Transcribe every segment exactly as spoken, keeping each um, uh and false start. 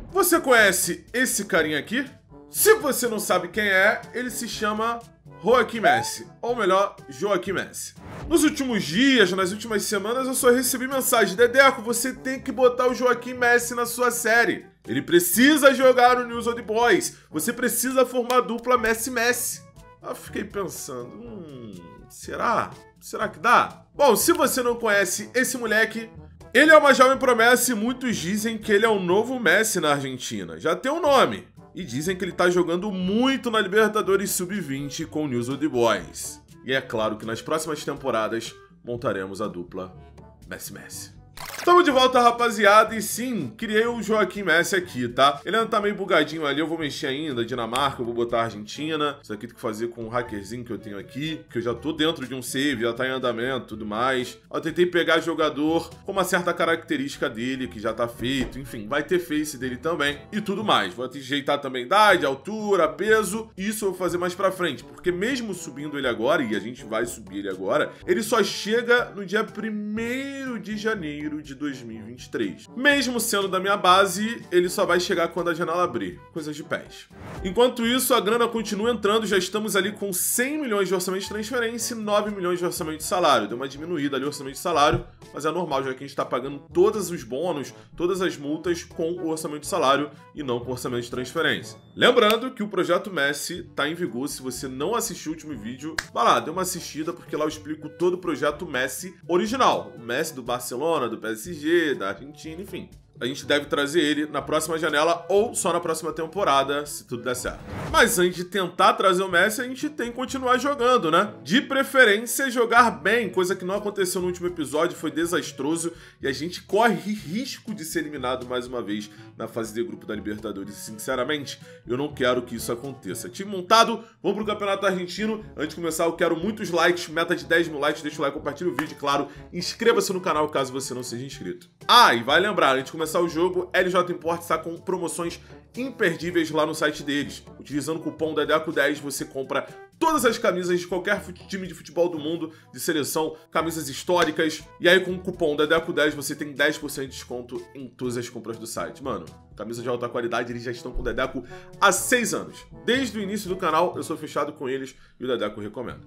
Você conhece esse carinha aqui? Se você não sabe quem é, ele se chama Joaquim Messi, ou melhor, Joaquim Messi. Nos últimos dias, nas últimas semanas, eu só recebi mensagem: Dedeco, você tem que botar o Joaquim Messi na sua série. Ele precisa jogar no News Old Boys. Você precisa formar dupla Messi-Messi. Eu fiquei pensando, hum, será? Será que dá? Bom, se você não conhece esse moleque, ele é uma jovem promessa e muitos dizem que ele é o novo Messi na Argentina. Já tem um nome. E dizem que ele tá jogando muito na Libertadores sub vinte com o News Old Boys. E é claro que nas próximas temporadas montaremos a dupla Messi-Messi. Estamos de volta, rapaziada, e sim, criei o Joaquim Messi aqui, tá? Ele ainda tá meio bugadinho ali, eu vou mexer ainda, Dinamarca, eu vou botar a Argentina. Isso aqui tem que fazer com um hackerzinho que eu tenho aqui, que eu já tô dentro de um save, já tá em andamento e tudo mais. Eu tentei pegar jogador com uma certa característica dele, que já tá feito, enfim, vai ter face dele também e tudo mais. Vou ajeitar também idade, altura, peso, isso eu vou fazer mais pra frente, porque mesmo subindo ele agora, e a gente vai subir ele agora, ele só chega no dia primeiro de janeiro de dois mil e vinte e três. Mesmo sendo da minha base, ele só vai chegar quando a janela abrir. Coisas de pés. Enquanto isso, a grana continua entrando, já estamos ali com cem milhões de orçamento de transferência e nove milhões de orçamento de salário. Deu uma diminuída ali o orçamento de salário, mas é normal, já que a gente está pagando todos os bônus, todas as multas com o orçamento de salário e não com o orçamento de transferência. Lembrando que o projeto Messi está em vigor. Se você não assistiu o último vídeo, vai lá, dê uma assistida, porque lá eu explico todo o projeto Messi original. O Messi do Barcelona, do P S G, da Argentina, enfim. A gente deve trazer ele na próxima janela ou só na próxima temporada, se tudo der certo. Mas antes de tentar trazer o Messi, a gente tem que continuar jogando, né? De preferência, jogar bem, coisa que não aconteceu no último episódio, foi desastroso e a gente corre risco de ser eliminado mais uma vez na fase de grupo da Libertadores. E, sinceramente, eu não quero que isso aconteça. Time montado, vamos pro Campeonato Argentino. Antes de começar, eu quero muitos likes, meta de dez mil likes, deixa o like, compartilha o vídeo, claro. Inscreva-se no canal caso você não seja inscrito. Ah, e vai lembrar, antes de começar o jogo, L J Import está com promoções imperdíveis lá no site deles. Utilizando o cupom Dedeco dez, você compra todas as camisas de qualquer time de futebol do mundo, de seleção, camisas históricas. E aí com o cupom Dedeco dez você tem dez por cento de desconto em todas as compras do site. Mano, camisas de alta qualidade, eles já estão com o Dedeco há seis anos. Desde o início do canal, eu sou fechado com eles e o Dedeco recomenda.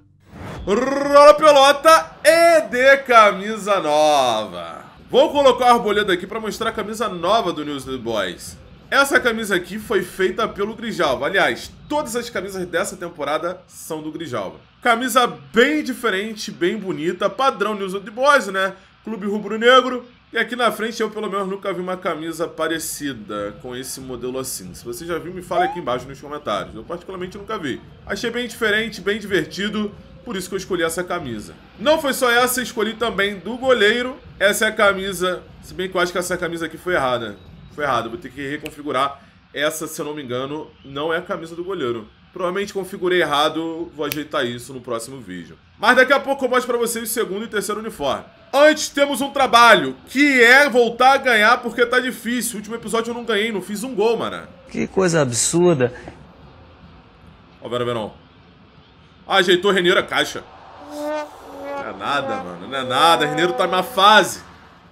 Rola pelota e de camisa nova. Vou colocar a arboleda aqui para mostrar a camisa nova do News Old Boys. Essa camisa aqui foi feita pelo Grijalva. Aliás, todas as camisas dessa temporada são do Grijalva. Camisa bem diferente, bem bonita, padrão News Old Boys, né? Clube rubro-negro. E aqui na frente eu pelo menos nunca vi uma camisa parecida com esse modelo assim. Se você já viu, me fala aqui embaixo nos comentários. Eu particularmente nunca vi. Achei bem diferente, bem divertido. Por isso que eu escolhi essa camisa. Não foi só essa, escolhi também do goleiro. Essa é a camisa, se bem que eu acho que essa camisa aqui foi errada. Foi errada, vou ter que reconfigurar. Essa, se eu não me engano, não é a camisa do goleiro. Provavelmente configurei errado, vou ajeitar isso no próximo vídeo. Mas daqui a pouco eu mostro pra vocês o segundo e terceiro uniforme. Antes temos um trabalho, que é voltar a ganhar porque tá difícil. O último episódio eu não ganhei, não fiz um gol, mano. Que coisa absurda. Ó, Vera Verão. Ah, ajeitou Reneiro a caixa. Não é nada, mano. Não é nada. Reneiro tá na fase.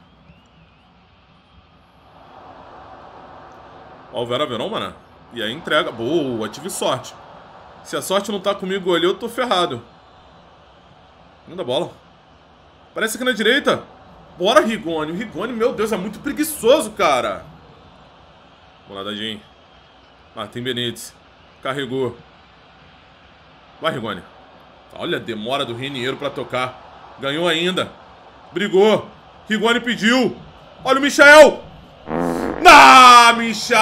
Ó, o Vera Verão, mano. E aí entrega. Boa, tive sorte. Se a sorte não tá comigo ali, eu tô ferrado. Manda bola. Parece aqui na direita. Bora, Rigoni. O Rigoni, meu Deus, é muito preguiçoso, cara. Boa, nadadinho. Martim Benítez. Carregou. Vai, Rigoni. Olha a demora do Reneiro pra tocar. Ganhou ainda. Brigou. Rigoni pediu. Olha o Michael. Ah,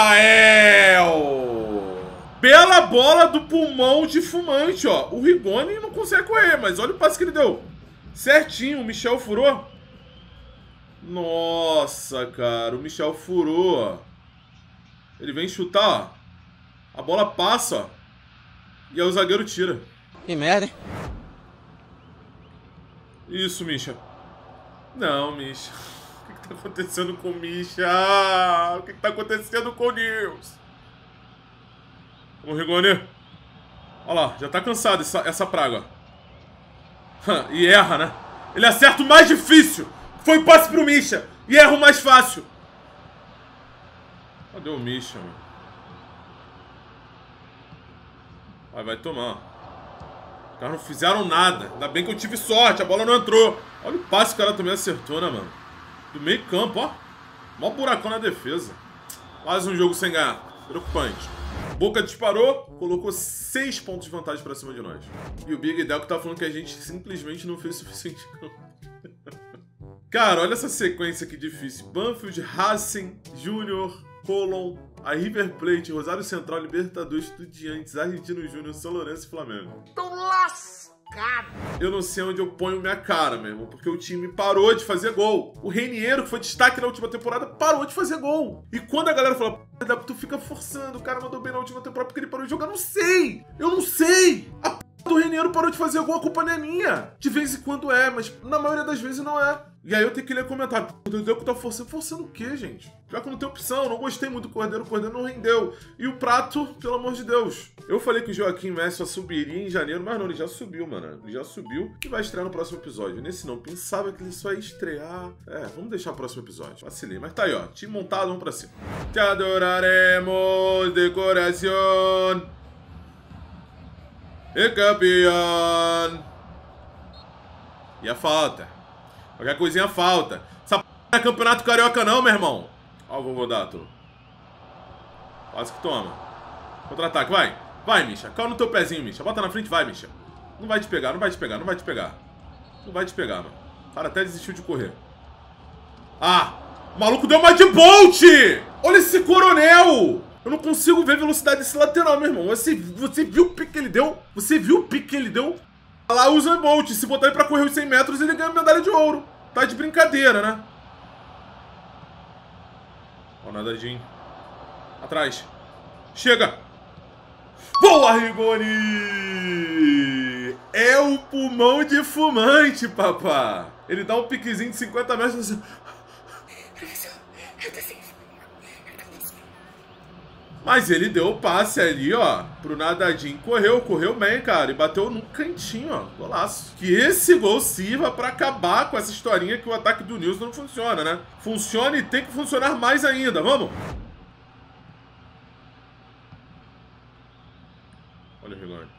Michael! Bela bola do pulmão de fumante, ó. O Rigoni não consegue correr, mas olha o passe que ele deu. Certinho, o Michel furou. Nossa, cara. O Michel furou. Ele vem chutar, ó. A bola passa, ó. E aí o zagueiro tira. Que merda, hein? Isso, Misha. Não, Misha. O que, que tá acontecendo com o Misha? O que, que tá acontecendo com o Nils? Vamos, Rigoni. Olha lá, já tá cansado essa, essa praga. E erra, né? Ele acerta o mais difícil. Foi o passe pro Misha. E erra o mais fácil. Cadê o Misha, mano? Vai, vai tomar. Os caras não fizeram nada. Ainda bem que eu tive sorte, a bola não entrou. Olha o passe que o cara também acertou, né, mano? Do meio campo, ó. Mó buracão na defesa. Quase um jogo sem ganhar. Preocupante. Boca disparou, colocou seis pontos de vantagem pra cima de nós. E o Big Delco tá falando que a gente simplesmente não fez o suficiente. Cara, olha essa sequência aqui difícil. Banfield, Racing, Júnior, Colón, a River Plate, Rosário Central, Libertadores, Estudiantes, Argentino Júnior, São Lourenço e Flamengo. Tão lascado! Eu não sei onde eu ponho minha cara, meu irmão, porque o time parou de fazer gol. O Reiniero, que foi destaque na última temporada, parou de fazer gol. E quando a galera fala, tu fica forçando, o cara mandou bem na última temporada porque ele parou de jogar, eu não sei! Eu não sei! A p do Reiniero parou de fazer gol, a culpa não é minha. De vez em quando é, mas na maioria das vezes não é. E aí eu tenho que ler comentário. Meu Deus, que tá forçando. Forçando o quê, gente? Já que não tem opção, não gostei muito do Cordeiro, o Cordeiro não rendeu. E o Prato, pelo amor de Deus. Eu falei que o Joaquim Messi só subiria em janeiro, mas não, ele já subiu, mano. Ele já subiu e vai estrear no próximo episódio. Nesse não, pensava que ele só ia estrear. É, vamos deixar o próximo episódio. Vacilei, mas tá aí, ó. Time montado, vamos pra cima. Te adoraremos de coração. E campeão. E a falta. Qualquer coisinha falta. Essa p não é campeonato carioca não, meu irmão. Ó o Vovodato. Quase que toma. Contra-ataque, vai. Vai, Misha. Calma no teu pezinho, Misha. Bota na frente, vai, Misha. Não vai te pegar, não vai te pegar, não vai te pegar. Não vai te pegar, mano. O cara até desistiu de correr. Ah! O maluco deu uma de Bolt! Olha esse coronel! Eu não consigo ver a velocidade desse lateral, meu irmão. Você, você viu o pique que ele deu? Você viu o pique que ele deu? Lá usa o Bolt. Se botar ele pra correr os cem metros, ele ganha medalha de ouro. Tá de brincadeira, né? Ó, nadadinho. Atrás. Chega! Boa, Rigoni! É o pulmão de fumante, papá. Ele dá um piquezinho de cinquenta metros assim. Professor, eu tô sem. Mas ele deu o passe ali, ó, pro nadadinho. Correu, correu bem, cara. E bateu num cantinho, ó. Golaço. Que esse gol sirva pra acabar com essa historinha que o ataque do Nilson não funciona, né? Funciona e tem que funcionar mais ainda. Vamos! Olha o Rigoni.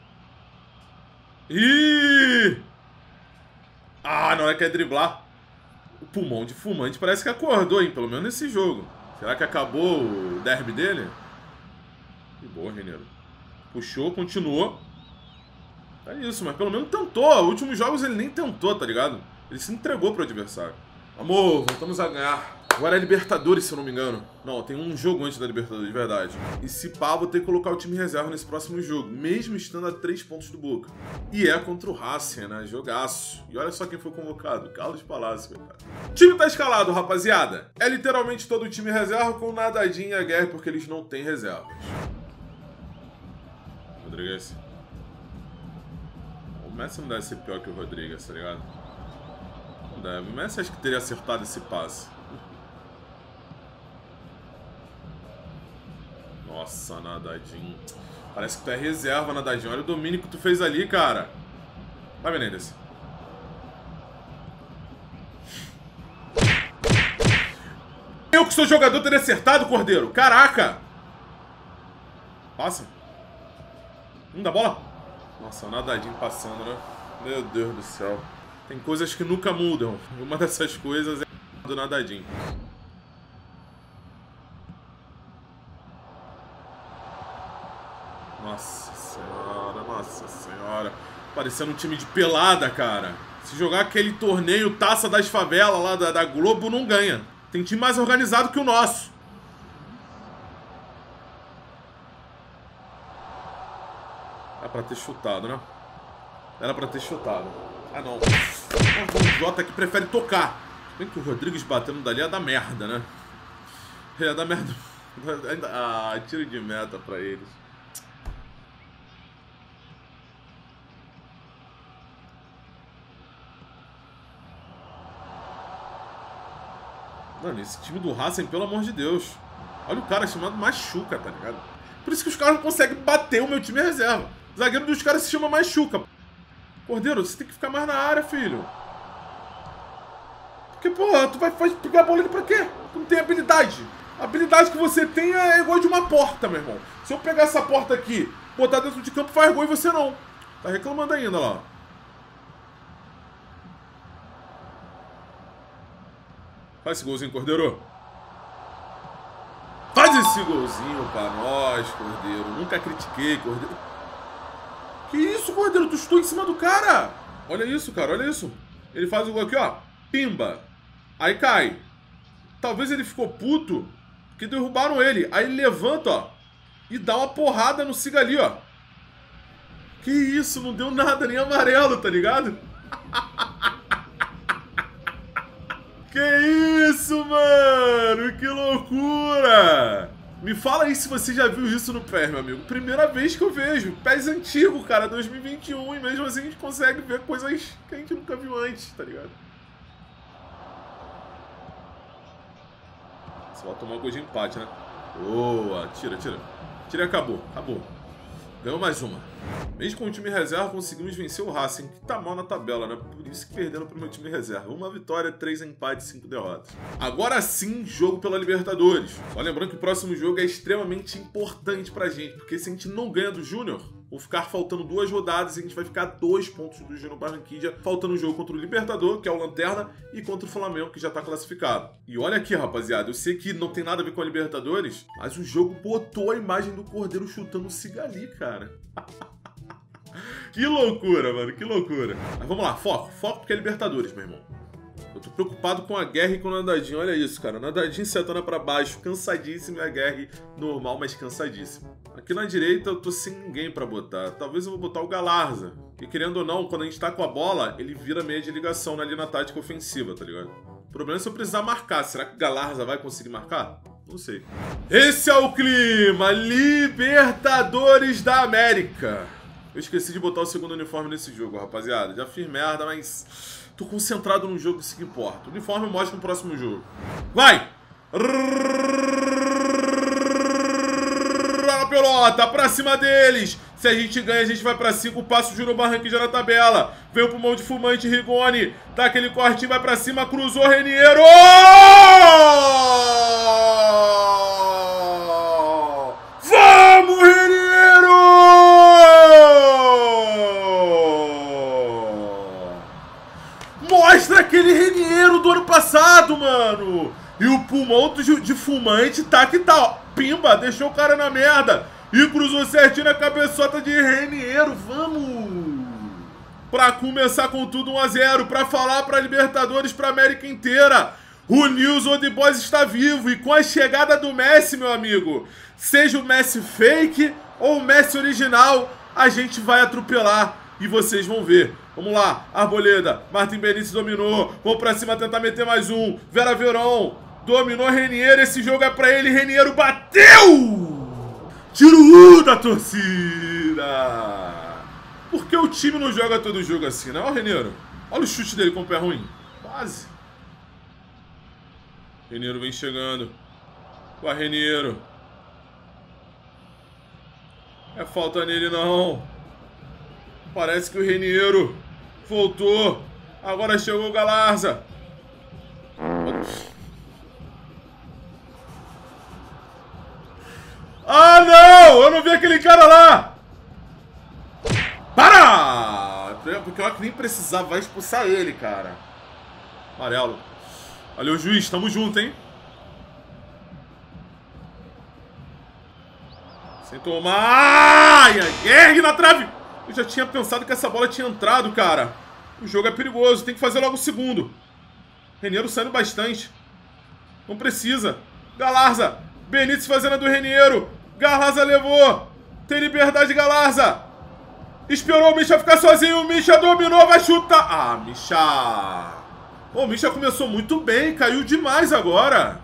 Ih! Ah, na hora que é driblar. O pulmão de fumante parece que acordou, hein? Pelo menos nesse jogo. Será que acabou o derby dele? Que boa, Reiniero. Puxou, continuou. É isso, mas pelo menos tentou. Os últimos jogos ele nem tentou, tá ligado? Ele se entregou pro adversário. Amor, voltamos a ganhar. Agora é Libertadores, se eu não me engano. Não, tem um jogo antes da Libertadores, de verdade. E se pá, vou ter que colocar o time reserva nesse próximo jogo, mesmo estando a três pontos do Boca. E é contra o Racing, né? Jogaço. E olha só quem foi convocado. Carlos Palácio, cara. O time tá escalado, rapaziada. É literalmente todo o time reserva com nadadinho e a guerra, porque eles não têm reservas. Rodrigues. O Messi não deve ser pior que o Rodrigues, tá ligado? Não deve. O Messi acho que teria acertado esse passe. Nossa, nadadinho. Parece que tu é reserva, nadadinho. Olha o domínio que tu fez ali, cara. Vai, Menendez. Eu que sou jogador teria acertado, Cordeiro. Caraca. Passa. Não dá bola? Nossa, o nadadinho passando, né? Meu Deus do céu. Tem coisas que nunca mudam. Uma dessas coisas é do nadadinho. Nossa senhora, nossa senhora. Parecendo um time de pelada, cara. Se jogar aquele torneio Taça das Favelas lá da, da Globo, não ganha. Tem time mais organizado que o nosso. Era pra ter chutado, né? Era pra ter chutado. Ah, não. O Jota que prefere tocar. Bem que o Rodrigues batendo dali ia dar merda, né? Ia dar merda. Ah, tiro de meta pra eles. Mano, esse time do Racing, pelo amor de Deus. Olha o cara chamado Machuca, tá ligado? Por isso que os caras não conseguem bater o meu time reserva. O zagueiro dos caras se chama Machuca. Cordeiro, você tem que ficar mais na área, filho. Porque, porra, tu vai pegar a bola ali pra quê? Tu não tem habilidade. A habilidade que você tem é igual de uma porta, meu irmão. Se eu pegar essa porta aqui, botar dentro de campo, faz gol e você não. Tá reclamando ainda lá. Faz esse golzinho, Cordeiro. Faz esse golzinho pra nós, Cordeiro. Nunca critiquei, Cordeiro. Que isso, Cordeiro? Tu estou em cima do cara. Olha isso, cara. Olha isso. Ele faz o gol aqui, ó. Pimba. Aí cai. Talvez ele ficou puto que derrubaram ele. Aí ele levanta, ó. E dá uma porrada no Siga ali, ó. Que isso? Não deu nada, nem amarelo, tá ligado? Que isso, mano? Que loucura! Me fala aí se você já viu isso no P E S, meu amigo. Primeira vez que eu vejo. P E S antigo, cara, dois mil e vinte e um. E mesmo assim a gente consegue ver coisas que a gente nunca viu antes, tá ligado? Você vai tomar um gol de empate, né? Boa, tira, tira. Tira e acabou, acabou. Ganhou mais uma. Mesmo com o time reserva, conseguimos vencer o Racing, que tá mal na tabela, né? Por isso que perdendo pro meu time reserva. Uma vitória, três empates, cinco derrotas. Agora sim, jogo pela Libertadores. Só lembrando que o próximo jogo é extremamente importante pra gente, porque se a gente não ganha do Júnior, vão ficar faltando duas rodadas e a gente vai ficar dois pontos do Júnior Barranquilla, faltando um jogo contra o Libertador, que é o Lanterna, e contra o Flamengo, que já tá classificado. E olha aqui, rapaziada, eu sei que não tem nada a ver com a Libertadores, mas o jogo botou a imagem do Cordeiro chutando o Sigali, cara. Que loucura, mano, que loucura. Mas vamos lá, foco, foco porque é Libertadores, meu irmão. Eu tô preocupado com a Guerra e com o Nadadinho, olha isso, cara. Nadadinho setando pra baixo, cansadíssimo, e a Guerra normal, mas cansadíssimo. Aqui na direita eu tô sem ninguém pra botar. Talvez eu vou botar o Galarza. E querendo ou não, quando a gente tá com a bola, ele vira meia de ligação ali na tática ofensiva, tá ligado? O problema é se eu precisar marcar. Será que o Galarza vai conseguir marcar? Não sei. Esse é o clima! Libertadores da América. Eu esqueci de botar o segundo uniforme nesse jogo, rapaziada. Já fiz merda, mas tô concentrado no jogo, isso que importa. O uniforme eu mostro no próximo jogo. Vai! A pelota, pra cima deles. Se a gente ganha, a gente vai pra cinco. Passa o Júnior Barranquilla na tabela. Vem o pulmão de fumante, Rigoni. Dá aquele cortinho, vai pra cima. Cruzou, Reniero. Vamos, Reniero! Mostra aquele Reniero do ano passado, mano. E o pulmão de fumante tá que tá, ó. Pimba, deixou o cara na merda. E cruzou certinho na cabeçota de Reniero. Vamos! Pra começar com tudo um a zero. Pra falar pra Libertadores, pra América inteira. O News Old Boys está vivo. E com a chegada do Messi, meu amigo, seja o Messi fake ou o Messi original, a gente vai atropelar. E vocês vão ver. Vamos lá, Arboleda. Martim Benítez dominou. Vou pra cima tentar meter mais um. Vera Verón. Dominou Reniero, esse jogo é pra ele, Reniero bateu! Tiro da torcida! Por que o time não joga todo jogo assim, né? Olha o Reniero, olha o chute dele com o pé ruim. Quase. Reniero vem chegando. Vai, Reniero. É falta nele não. Parece que o Reniero voltou. Agora chegou o Galarza. Ah, não! Eu não vi aquele cara lá! Para! Porque eu nem precisava, vai expulsar ele, cara. Amarelo. Valeu, juiz. Tamo junto, hein? Sem tomar! Ai, ergue na trave! Eu já tinha pensado que essa bola tinha entrado, cara. O jogo é perigoso. Tem que fazer logo o segundo. Reniero saindo bastante. Não precisa. Galarza. Benítez fazendo a do Reniero. Galarza levou. Tem liberdade, Galarza. Esperou o Misha ficar sozinho. O Misha dominou, vai chutar. Ah, Misha. Pô, o Misha começou muito bem. Caiu demais agora.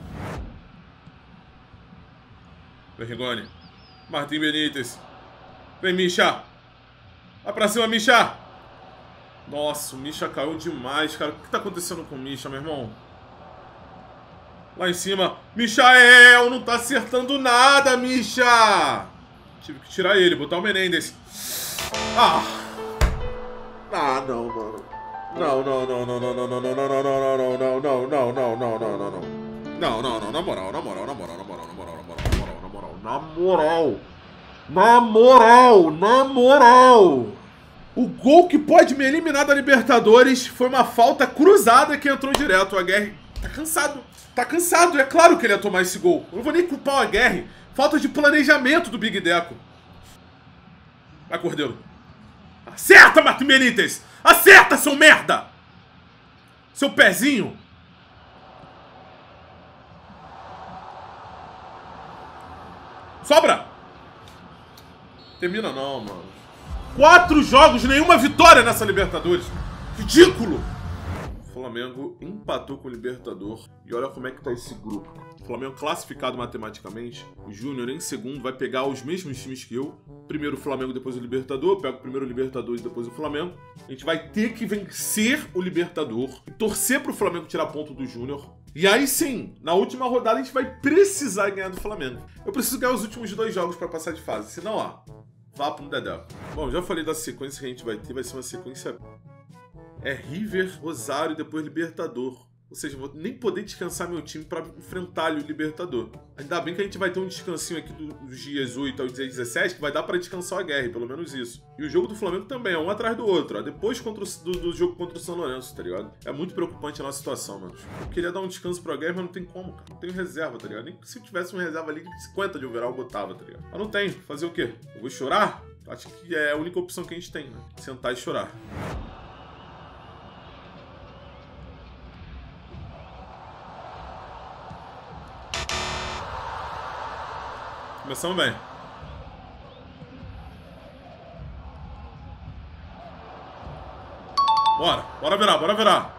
Vem, Rigoni. Martim Benítez. Vem, Misha. Vai pra cima, Misha. Nossa, o Misha caiu demais, cara. O que tá acontecendo com o Misha, meu irmão? Lá em cima, Michael, não tá acertando nada, Misha! Tive que tirar ele, botar o Menendez. Ah! Ah, não, mano. Não, não, não, não, não, não, não, não, não, não, não, não, não, não, não, não, não, não, não, não. Não, não, não, na moral, na moral, na moral, na moral, na moral, na moral, na moral, na moral, na moral, na moral, na moral. O gol que pode me eliminar da Libertadores foi uma falta cruzada que entrou direto. O Aguirre tá cansado, tá cansado, é claro que ele ia tomar esse gol. Eu não vou nem culpar o Aguirre, falta de planejamento do Big Deco. Vai, Cordeiro. Acerta, Martim Benítez! Acerta, seu merda! Seu pezinho! Sobra! Termina não, mano. Quatro jogos, nenhuma vitória nessa Libertadores. Ridículo! O Flamengo empatou com o Libertador. E olha como é que tá esse grupo. O Flamengo classificado matematicamente. O Júnior em segundo vai pegar os mesmos times que eu. Primeiro o Flamengo, depois o Libertador. Pega o primeiro o Libertador e depois o Flamengo. A gente vai ter que vencer o Libertador e torcer pro Flamengo tirar ponto do Júnior. E aí sim, na última rodada a gente vai precisar ganhar do Flamengo. Eu preciso ganhar os últimos dois jogos pra passar de fase. Senão, ó, vá pro Dedé. Bom, já falei da sequência que a gente vai ter. Vai ser uma sequência... É River, Rosário e depois Libertador. Ou seja, vou nem poder descansar meu time para enfrentar o Libertador. Ainda bem que a gente vai ter um descansinho aqui dos dias oito ao dia dezessete, que vai dar para descansar a Aguirre, pelo menos isso. E o jogo do Flamengo também, é um atrás do outro. Ó. Depois contra o, do, do jogo contra o São Lourenço, tá ligado? É muito preocupante a nossa situação, mano. Eu queria dar um descanso pro Aguirre, mas não tem como, cara. Não tenho reserva, tá ligado? Nem se eu tivesse um reserva ali de cinquenta de overall, eu botava, tá ligado? Mas não tenho. Fazer o quê? Eu vou chorar? Acho que é a única opção que a gente tem, né? Sentar e chorar. Começamos bem. Bora, bora virar, bora virar.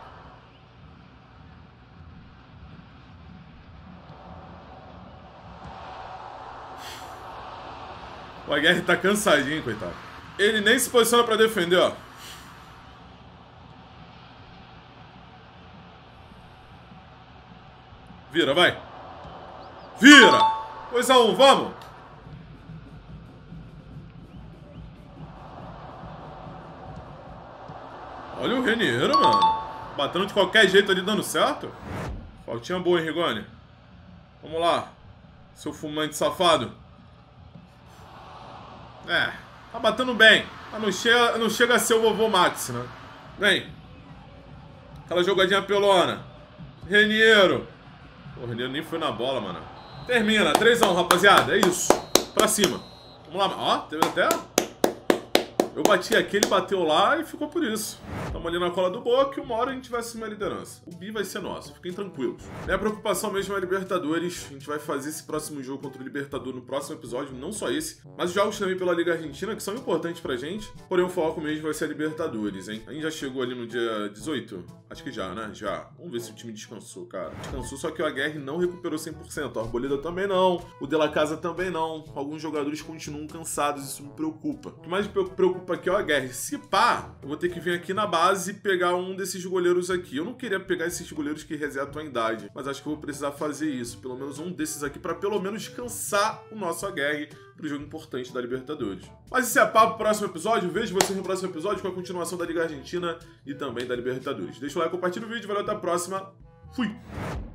O Aguirre tá cansadinho, coitado. Ele nem se posiciona pra defender, ó. Vira, vai. Vira! dois a um, vamos! Olha o Reniero, mano. Batendo de qualquer jeito ali, dando certo. Faltinha boa, hein, Rigoni? Vamos lá. Seu fumante safado. É, tá batendo bem. Mas não chega, não chega a ser o vovô Max, né? Vem. Aquela jogadinha pelona. Reniero. O Reniero nem foi na bola, mano. Termina, três a um, rapaziada, é isso. Pra cima. Vamos lá, ó, teve até... Eu bati aqui, ele bateu lá e ficou por isso. Estamos ali na cola do Boca e uma hora a gente vai assumir a liderança. O bi vai ser nosso, fiquem tranquilos. Minha preocupação mesmo é a Libertadores. A gente vai fazer esse próximo jogo contra o Libertador no próximo episódio, não só esse, mas os jogos também pela Liga Argentina, que são importantes pra gente. Porém, o foco mesmo vai ser a Libertadores, hein? A gente já chegou ali no dia dezoito? Acho que já, né? Já. Vamos ver se o time descansou, cara. Descansou, só que o Aguirre não recuperou cem por cento. A Arboleda também não. O De La Casa também não. Alguns jogadores continuam cansados, isso me preocupa. O que mais me preocupa aqui é o Aguirre. Se pá, eu vou ter que vir aqui na base e pegar um desses goleiros aqui. Eu não queria pegar esses goleiros que resetam a idade, mas acho que eu vou precisar fazer isso. Pelo menos um desses aqui, pra pelo menos descansar o nosso Aguirre pro jogo importante da Libertadores. Mas isso é papo pro próximo episódio. Vejo vocês no próximo episódio com a continuação da Liga Argentina e também da Libertadores. Deixa o like, compartilha o vídeo. Valeu, até a próxima. Fui!